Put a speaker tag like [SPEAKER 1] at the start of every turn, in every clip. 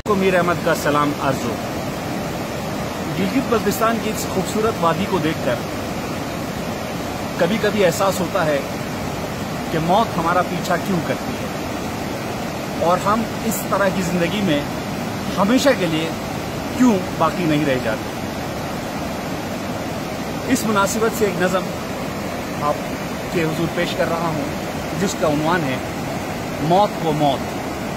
[SPEAKER 1] کو میر احمد کا سلام عرض ہو۔ گلگت بلتستان کی اس خوبصورت وادی کو دیکھ کر کبھی کبھی احساس ہوتا ہے کہ موت ہمارا پیچھا کیوں کرتی ہے اور ہم اس طرح کی زندگی میں ہمیشہ کے لیے کیوں باقی نہیں رہ جاتے۔ اس مناسبت سے ایک نظم آپ کے حضور پیش کر رہا ہوں جس کا عنوان ہے موت کو موت۔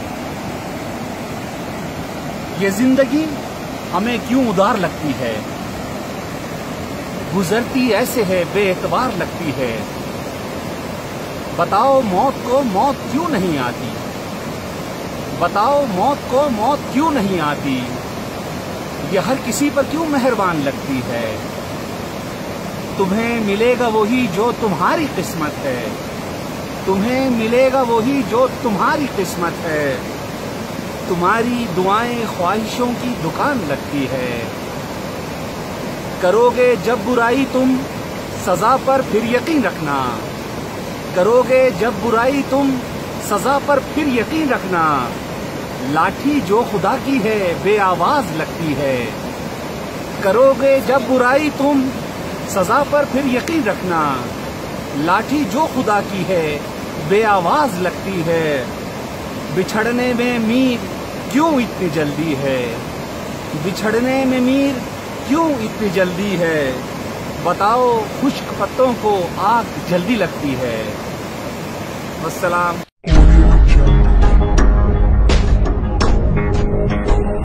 [SPEAKER 1] یہ زندگی ہمیں کیوں ادار لگتی ہے، گزرتی ایسے ہے بے اعتبار لگتی ہے۔ بتاؤ موت کو موت کیوں نہیں آتی، بتاؤ موت کو موت کیوں نہیں آتی۔ یہ ہر کسی پر کیوں مہربان لگتی ہے۔ تمہیں ملے گا وہی جو تمہاری قسمت ہے، تمہیں ملے گا وہی جو تمہاری قسمت ہے۔ تمہاری دعائیں خواہشوں کی دکان لگتی ہے۔ کرو گے جب برائی تم سزا پر پھر یقین رکھنا، کرو گے جب برائی تم سزا پر پھر یقین رکھنا۔ لاٹھی جو خدا کی ہے بے آواز لگتی ہے۔ کرو گے جب برائی تم سزا پر پھر یقین رکھنا۔ لاٹھی جو خدا کی ہے بے آواز لگتی ہے۔ بچھڑنے میں میر کیوں اتنی جلدی ہے، بچھڑنے میں میر کیوں اتنی جلدی ہے۔ بتاؤ خشک پتوں کو آگ جلدی لگتی ہے۔ والسلام۔